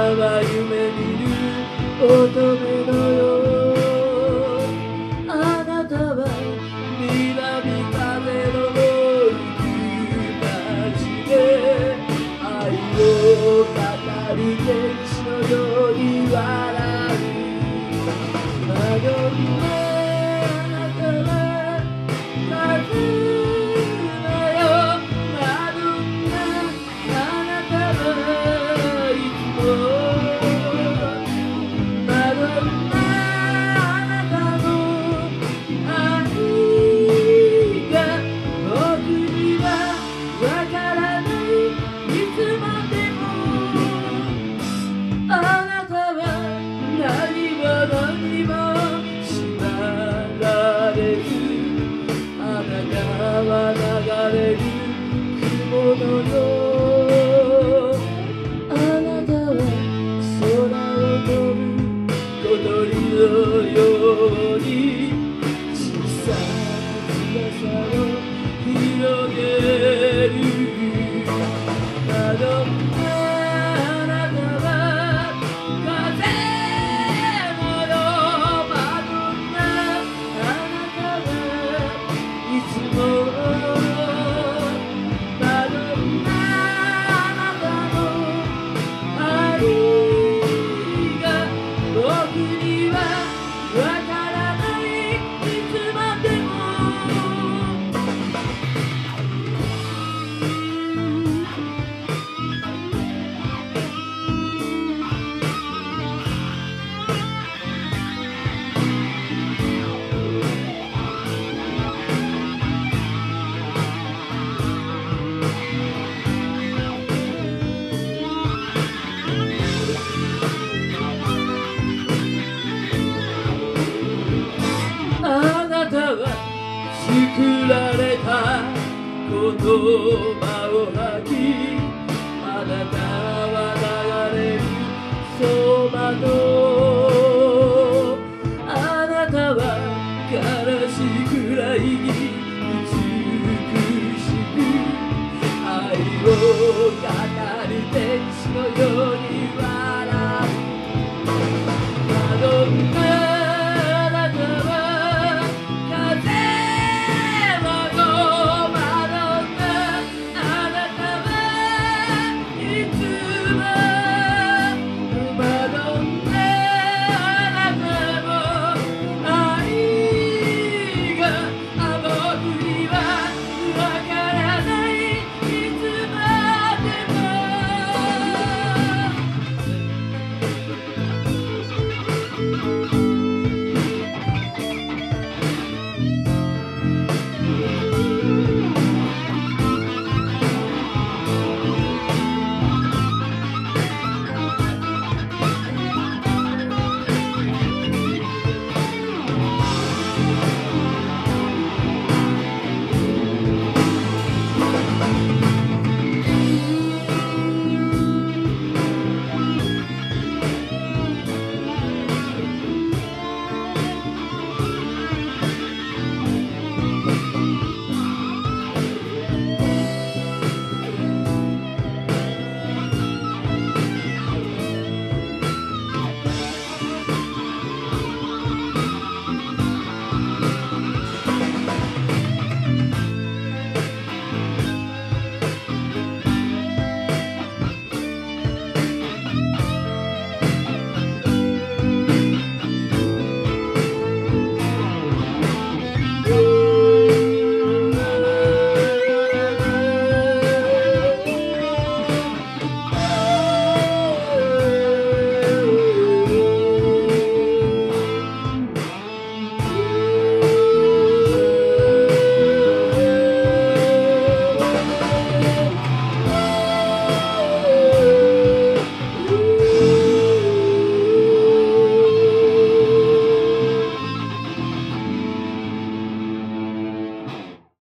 は夢見る乙女のよう、あなたは南風の吹く街で愛を語る天使のように笑う。マドンナ、あなたは風のよ、マドンナ、あなたはいつもマドンナ、あなたの愛が僕にはわからない。いつまでもあなたは何も何も縛られず、あなたは流れる雲のよう、あなたは空を飛ぶ小鳥のように小さな翼を広げる。マドンナ、あなたは風のよ、マドンナ、あなたはいつもマドンナ、あなたの愛が僕にはわからない。いつまでもあなたは作られた言葉を吐き、あなたは流れるそばと、あなたは悲しいくらいに